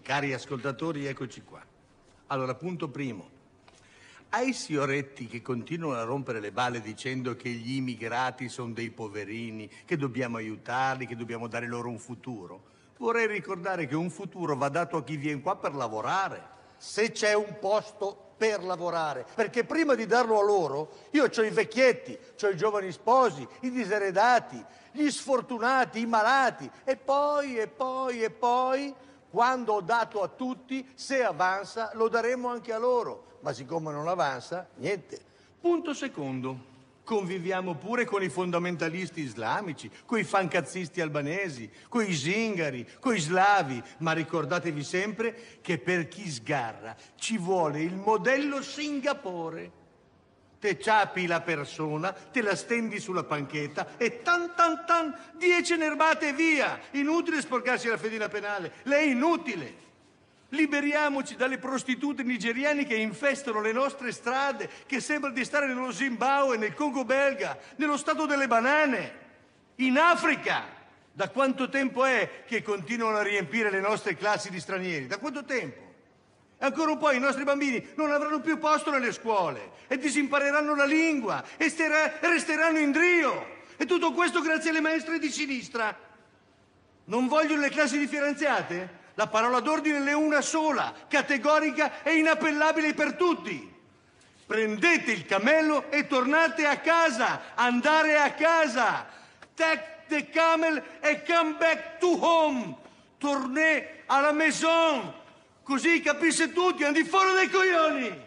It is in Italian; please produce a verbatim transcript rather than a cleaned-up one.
Cari ascoltatori, eccoci qua. Allora, punto primo. Ai sioretti che continuano a rompere le balle dicendo che gli immigrati sono dei poverini, che dobbiamo aiutarli, che dobbiamo dare loro un futuro, vorrei ricordare che un futuro va dato a chi viene qua per lavorare. Se c'è un posto per lavorare, perché prima di darlo a loro io ho i vecchietti, ho i giovani sposi, i diseredati, gli sfortunati, i malati e poi, e poi, e poi, quando ho dato a tutti, se avanza lo daremo anche a loro, ma siccome non avanza, niente. Punto secondo. Conviviamo pure con i fondamentalisti islamici, con i fancazzisti albanesi, con i zingari, con i slavi, ma ricordatevi sempre che per chi sgarra ci vuole il modello Singapore. Te ciapi la persona, te la stendi sulla panchetta e tan tan tan, dieci nerbate e via! Inutile sporcarsi la fedina penale, lei è inutile! Liberiamoci dalle prostitute nigeriane che infestano le nostre strade, che sembra di stare nello Zimbabwe, nel Congo belga, nello stato delle banane, in Africa. Da quanto tempo è che continuano a riempire le nostre classi di stranieri? Da quanto tempo? E ancora un po' i nostri bambini non avranno più posto nelle scuole e disimpareranno la lingua e resteranno in drio. E tutto questo grazie alle maestre di sinistra. Non vogliono le classi differenziate? La parola d'ordine è una sola, categorica e inappellabile per tutti. Prendete il cammello e tornate a casa, andare a casa. Take the camel and come back to home. Tornez à la maison. Così capisce tutti, andi fuori dai coglioni.